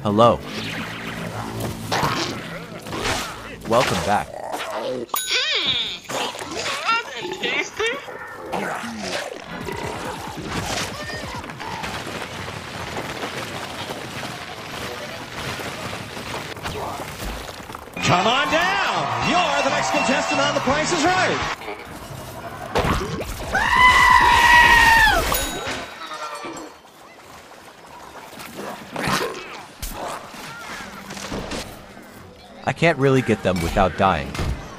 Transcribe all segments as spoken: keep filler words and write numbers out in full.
Hello. Welcome back. Mmm, hot and tasty. Come on down! You're the next contestant on The Price is Right! I can't really get them without dying.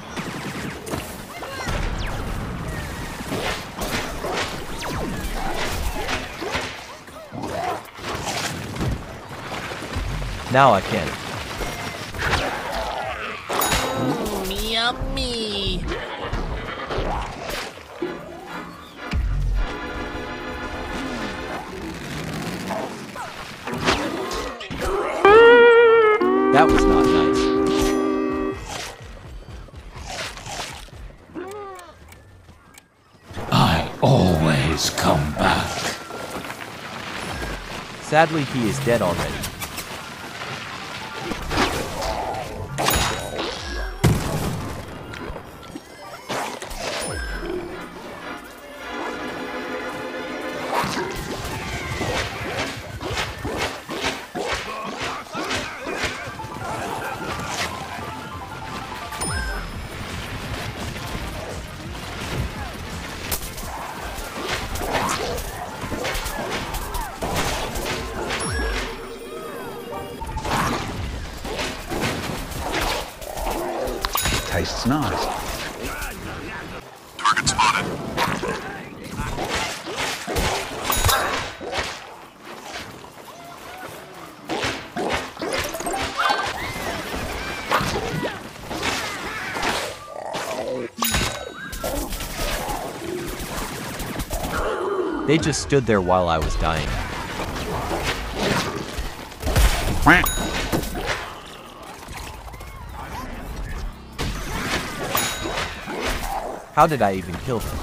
Now I can. Mmm, yummy. That was not nice. I always come back. Sadly, he is dead already. Tastes nice. Target spotted. They just stood there while I was dying. How did I even kill them?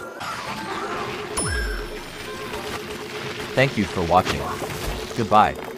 Thank you for watching. Goodbye.